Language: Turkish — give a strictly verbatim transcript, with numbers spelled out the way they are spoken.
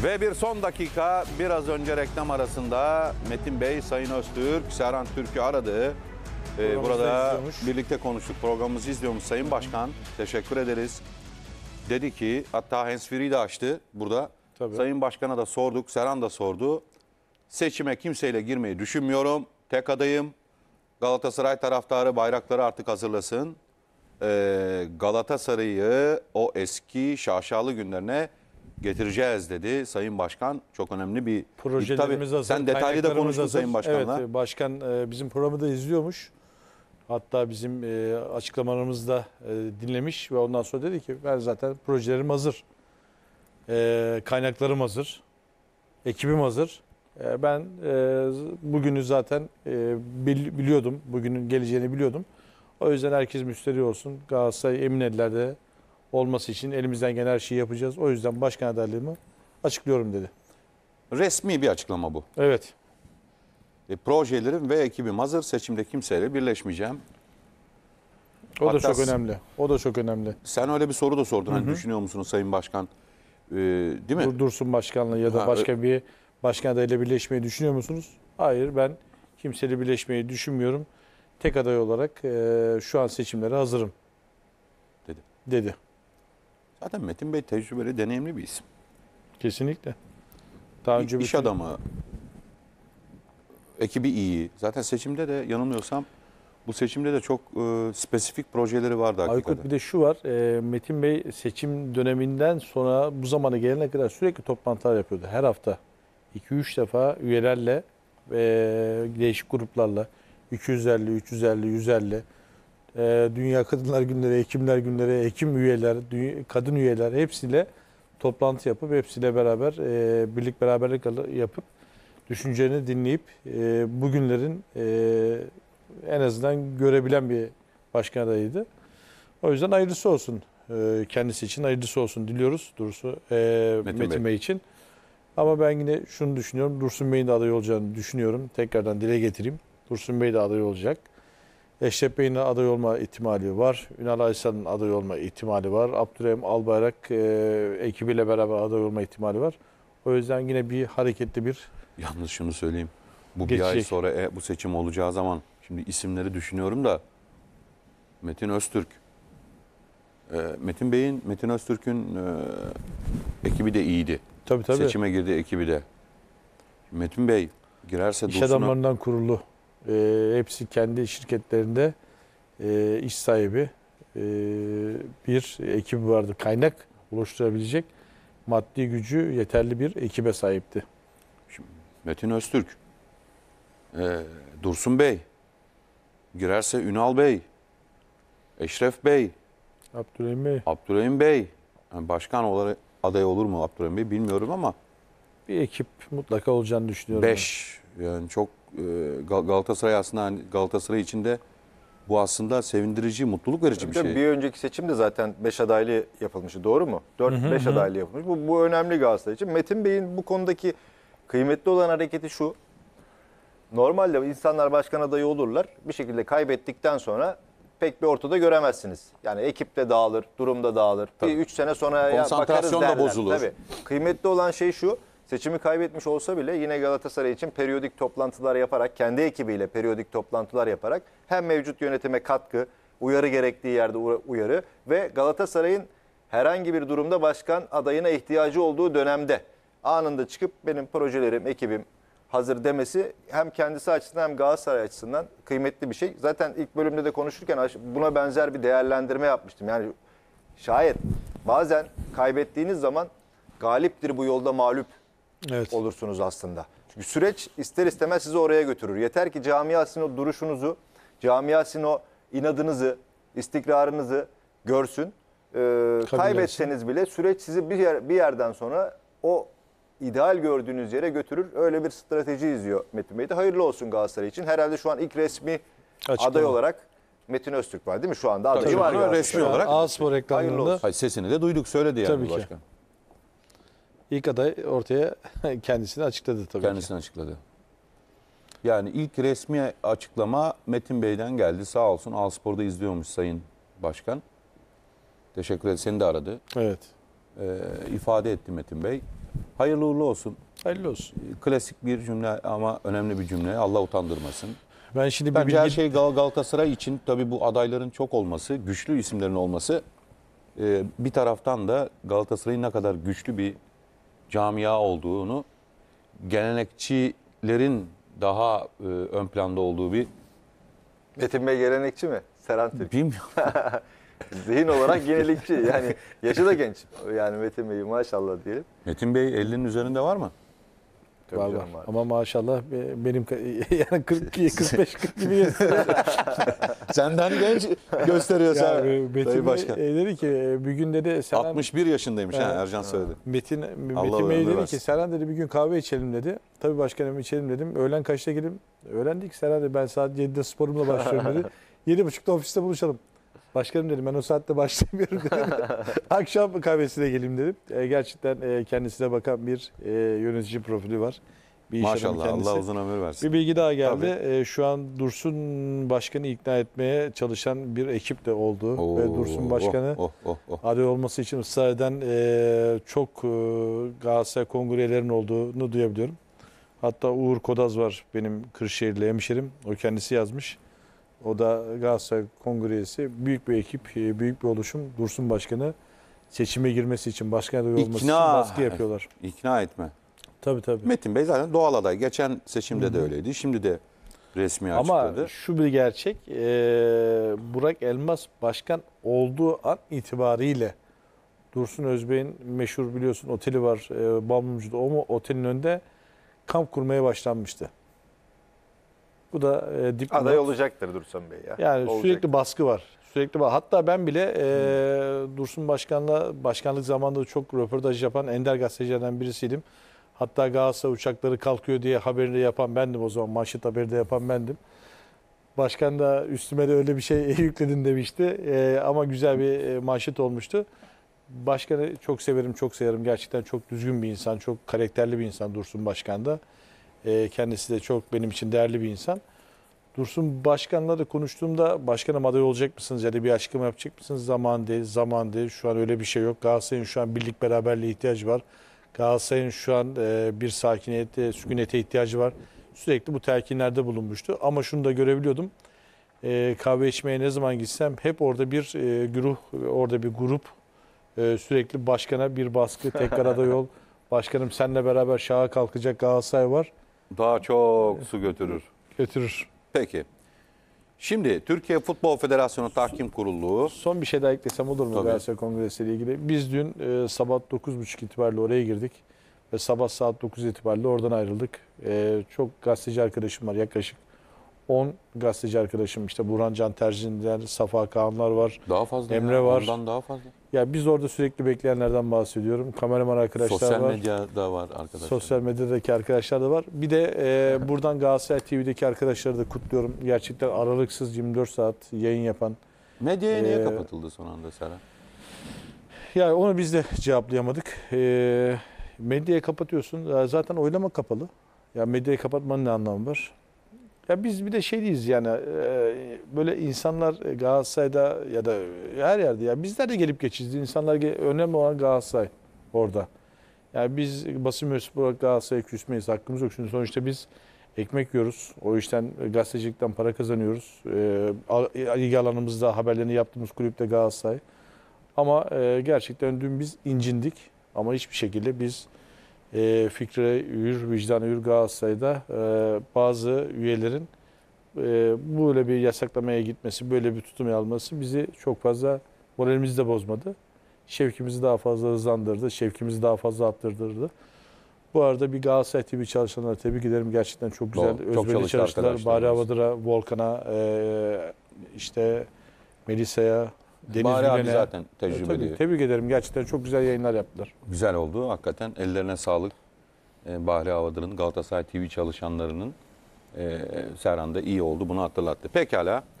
Ve bir son dakika, biraz önce reklam arasında Metin Bey, Sayın Öztürk, Serhan Türk'ü aradı. Ee, burada izliyormuş. birlikte konuştuk. Programımızı izliyormuş Sayın Başkan. Teşekkür ederiz. Dedi ki, hatta handsfree'yi de açtı burada. Tabii. Sayın Başkan'a da sorduk, Serhan da sordu. Seçime kimseyle girmeyi düşünmüyorum. Tek adayım. Galatasaray taraftarı bayrakları artık hazırlasın. Ee, Galatasaray'ı o eski şaşalı günlerine getireceğiz dedi Sayın Başkan. Çok önemli bir... Projelerimiz Tabii, hazır. sen detaylı da konuştun hazır. Sayın Başkan'la. Evet, Başkan e, bizim programı da izliyormuş. Hatta bizim e, açıklamalarımızı da e, dinlemiş ve ondan sonra dedi ki ben zaten projelerim hazır. E, kaynaklarım hazır. Ekibim hazır. E, ben e, bugünü zaten e, bil, biliyordum. Bugünün geleceğini biliyordum. O yüzden herkes müşteri olsun. Galatasaray emin ellerde olması için elimizden gelen her şeyi yapacağız. O yüzden başkan adaylığımı açıklıyorum dedi. Resmi bir açıklama bu. Evet. E, projelerim ve ekibim hazır. Seçimde kimseyle birleşmeyeceğim. O da Hatta çok önemli. O da çok önemli. Sen öyle bir soru da sordun. Hani düşünüyor musunuz Sayın Başkan? Ee, değil mi? Dur, Dursun Başkan'la ya da Ha, başka bir başkan adayıyla birleşmeyi düşünüyor musunuz? Hayır, ben kimseyle birleşmeyi düşünmüyorum. Tek aday olarak e, şu an seçimlere hazırım Dedi. dedi. Zaten Metin Bey tecrübeli, deneyimli bir isim. Kesinlikle. Daha önce İş bütün- adamı, ekibi iyi. Zaten seçimde de yanılmıyorsam bu seçimde de çok e, spesifik projeleri vardı hakikaten. Aykut, bir de şu var. e, Metin Bey seçim döneminden sonra bu zamana gelene kadar sürekli toplantılar yapıyordu. Her hafta iki üç defa üyelerle ve değişik gruplarla iki yüz elli, üç yüz elli, yüz elli e, Dünya Kadınlar Günleri, Hekimler Günleri, hekim üyeler, dünya- kadın üyeler hepsiyle toplantı yapıp hepsiyle beraber e, birlik beraberlik yapıp düşüncelerini dinleyip e, bugünlerin e, en azından görebilen bir başkan adayıydı. O yüzden hayırlısı olsun. E, kendisi için hayırlısı olsun diliyoruz Dursun e, Metin Metin, Bey. Bey için. Ama ben yine şunu düşünüyorum. Dursun Bey'in de aday olacağını düşünüyorum. Tekrardan dile getireyim. Dursun Bey de aday olacak. Eşref Bey'in aday olma ihtimali var. Ünal Aysal'ın aday olma ihtimali var. Abdurrahim Albayrak e, ekibiyle beraber aday olma ihtimali var. O yüzden yine bir hareketli bir Yalnız şunu söyleyeyim. Bu bir ay Geçecek. sonra e, bu seçim olacağı zaman şimdi isimleri düşünüyorum da Metin Öztürk, e, Metin Bey'in, Metin Öztürk'ün e, ekibi de iyiydi. tabii tabii Seçime girdi ekibi de. Metin Bey girerse iş Dursun'a adamlarından kurulu. E, hepsi kendi şirketlerinde e, iş sahibi e, bir ekibi vardı. Kaynak oluşturabilecek maddi gücü yeterli bir ekibe sahipti. Metin Öztürk, e, Dursun Bey, girerse Ünal Bey, Eşref Bey, Abdurrahim Bey Abdurrahim Bey, yani başkan olarak aday olur mu Abdurrahim Bey bilmiyorum ama bir ekip mutlaka olacağını düşünüyorum. beş yani çok e, Gal- Galatasaray aslında hani Galatasaray içinde bu aslında sevindirici, mutluluk verici bir Tabii şey. Bir önceki seçimde zaten beş adaylı yapılmıştı, doğru mu? dört beş adaylı yapılmış. Bu, bu önemli Galatasaray için. Metin Bey'in bu konudaki kıymetli olan hareketi şu. Normalde insanlar başkan adayı olurlar. Bir şekilde kaybettikten sonra pek bir ortada göremezsiniz. Yani ekip de dağılır, durum da dağılır. Tabii. Bir üç sene sonra ya bakarız Konsantrasyon da derler. bozulur. Tabii. Kıymetli olan şey şu. Seçimi kaybetmiş olsa bile yine Galatasaray için periyodik toplantılar yaparak, kendi ekibiyle periyodik toplantılar yaparak hem mevcut yönetime katkı, uyarı gerektiği yerde uyarı ve Galatasaray'ın herhangi bir durumda başkan adayına ihtiyacı olduğu dönemde anında çıkıp benim projelerim, ekibim hazır demesi hem kendisi açısından hem Galatasaray açısından kıymetli bir şey. Zaten ilk bölümde de konuşurken buna benzer bir değerlendirme yapmıştım. Yani şayet bazen kaybettiğiniz zaman galiptir bu yolda mağlup Evet. olursunuz aslında. Çünkü süreç ister istemez sizi oraya götürür. Yeter ki camia sizin o duruşunuzu, camia sizin o inadınızı, istikrarınızı görsün. Ee, kaybetseniz bile süreç sizi bir, yer, bir yerden sonra o ideal gördüğünüz yere götürür. Öyle bir strateji izliyor Metin Bey de. Hayırlı olsun Galatasaray için. Herhalde şu an ilk resmi Açıklama. aday olarak Metin Öztürk var değil mi? Şu anda adayı Tabii, var. ama Galatasaray. resmi olarak- A-Spor Hayırlı reklamlarında olsun. Hayır, sesini de duyduk, söyledi yani Tabii ki. başkan. ilk aday ortaya kendisini açıkladı tabii ki. Kendisini açıkladı. Yani ilk resmi açıklama Metin Bey'den geldi. Sağ olsun Alspor'da izliyormuş Sayın Başkan. Teşekkür ederim. Seni de aradı. Evet. Ee, ifade etti Metin Bey. Hayırlı uğurlu olsun. Hayırlı olsun. Klasik bir cümle ama önemli bir cümle. Allah utandırmasın. Ben şimdi bir Bence her bilgi... şey Gal- Galatasaray için tabii bu adayların çok olması, güçlü isimlerin olması e, bir taraftan da Galatasaray'ın ne kadar güçlü bir camia olduğunu, gelenekçilerin daha e, ön planda olduğu bir Metin Bey gelenekçi mi? Serhan Türk. bilmiyorum. Zihin olarak yenilikçi. Yani yaşı da genç. Yani Metin Bey maşallah diyelim. Metin Bey ellinin üzerinde var mı? Tabii Var, canım, var. var. Ama maşallah be- benim ka- yani kırk kırk beş kırk gibi yaşında. Senden genç gösteriyor Ya, sen. e, Sayın Metin Başkan. Bey e, dedi ki e, bir gün dedi Serhan, altmış bir yaşındaymış ha, Evet. Ercan söyledi. Metin, Allah Metin Bey ömür dedi versin. ki Serhan dedi bir gün kahve içelim dedi. Tabii başkanım içelim dedim. Öğlen kaçta gelin? Öğlendik Serhan dedi ben saat yedide sporumla başlıyorum dedi. yedi buçukta ofiste buluşalım. Başkanım dedim ben o saatte başlamıyorum dedim. Akşam kahvesine geleyim dedim. E, gerçekten e, kendisine bakan bir e, yönetici profili var. Bir iş adamı Maşallah kendisi. Allah uzun ömür versin. Bir bilgi daha geldi. E, şu an Dursun Başkan'ı ikna etmeye çalışan bir ekip de oldu. Oo, Ve Dursun Başkan'ı oh, oh, oh, oh. aday olması için ısrar eden e, çok e, Galatasaray kongrelerin olduğunu duyabiliyorum. Hatta Uğur Kodaz var benim Kırşehirli hemşerim. O kendisi yazmış. O da Galatasaray kongresi. Büyük bir ekip, e, büyük bir oluşum. Dursun Başkan'ı seçime girmesi için, başkan adayı olması için İkna. baskı yapıyorlar. İkna etme. Tabii tabii. Metin Bey zaten doğal aday. Geçen seçimde de öyleydi. Şimdi de resmi Ama açıkladı. şu bir gerçek, e, Burak Elmas başkan olduğu an itibariyle Dursun Özbey'in meşhur biliyorsun oteli var e, Balmumcu'da. O mu otelin önünde kamp kurmaya başlanmıştı. Bu da e, dipnot. Aday olacaktır Dursun Bey ya. Yani Olacak. sürekli baskı var. Sürekli bak. Hatta ben bile e, Dursun Başkan'la başkanlık zamanında çok röportaj yapan ender gazetecilerden birisiydim. Hatta Galatasaray uçakları kalkıyor diye haberini yapan bendim o zaman. Manşet haberi de yapan bendim. Başkan da üstüme de öyle bir şey yükledin demişti. E, ama güzel bir e, manşet olmuştu. Başkanı çok severim, çok severim. Gerçekten çok düzgün bir insan, çok karakterli bir insan Dursun Başkan da. E, kendisi de çok benim için değerli bir insan. Dursun Başkan'la da konuştuğumda başkanım aday olacak mısınız ya da bir açıklama yapacak mısınız? Zaman değil, zaman değil. Şu an öyle bir şey yok. Galatasaray'ın şu an birlik beraberliğe ihtiyacı var. Galatasaray'ın şu an e, bir sakiniyete, sükunete ihtiyacı var. Sürekli bu telkinlerde bulunmuştu. Ama şunu da görebiliyordum. E, kahve içmeye ne zaman gitsem hep orada bir e, güruh, orada bir grup e, sürekli başkana bir baskı, tekrar aday ol. Başkanım seninle beraber şaha kalkacak Galatasaray var. Daha çok su götürür. Götürür. Peki. Şimdi Türkiye Futbol Federasyonu Tahkim Kurulu Son bir şey daha eklesem olur mu Tabii. Galatasaray Kongresi ile ilgili? Biz dün e, sabah dokuz buçuk itibariyle oraya girdik ve sabah saat dokuz itibariyle oradan ayrıldık. E, çok gazeteci arkadaşım var, yaklaşık on gazeteci arkadaşım, işte Burhan Can Terzi'nden Safa Kağanlar var. daha fazla. Emre ya, var. Ondan daha fazla. Ya biz orada sürekli bekleyenlerden bahsediyorum. Kameraman arkadaşlar Sosyal var. medyada var arkadaşlar. Sosyal medyadaki arkadaşlar da var. Bir de e, buradan Galatasaray T V'deki arkadaşları da kutluyorum. Gerçekten aralıksız yirmi dört saat yayın yapan. Medyaya niye Ee, kapatıldı son anda Serhan? Yani onu biz de cevaplayamadık. E, medyayı kapatıyorsun. Ya zaten oylama kapalı. Ya medyayı kapatmanın ne anlamı var? Ya biz bir de şey değiliz yani e, böyle insanlar Galatasaray'da ya da her yerde ya bizler de gelip geçici. İnsanlar ge- önemli olan Galatasaray orada. Yani biz basın mensubu olarak Galatasaray'a küsmeyiz. Hakkımız yok. Çünkü sonuçta biz ekmek yiyoruz. O işten gazetecilikten para kazanıyoruz. E, ilgi alanımızda haberlerini yaptığımız kulüp de Galatasaray. Ama e, gerçekten dün biz incindik. Ama hiçbir şekilde biz e, fikre yür, vicdana yür Galatasaray'da e, bazı üyelerin e, böyle bir yasaklamaya gitmesi, böyle bir tutum alması bizi çok fazla moralimizi de bozmadı. Şevkimizi daha fazla hızlandırdı, şevkimizi daha fazla arttırdı. Bu arada bir Galatasaray T V çalışanları tebrik ederim. Gerçekten çok güzel, Doğru, çok özverili çalıştı çalıştılar. arkadaşlarımız. Bari Havadır'a, Volkan'a, e, işte Melisa'ya, Deniz Bari abi Gülen'e. zaten E, tecrübeli. tabii, tebrik ederim. Gerçekten çok güzel yayınlar yaptılar. Güzel oldu. Hakikaten ellerine sağlık. Ee, Bahri Havadır'ın, Galatasaray T V çalışanlarının e, Serhan'da iyi oldu. Bunu hatırlattı. Pekala.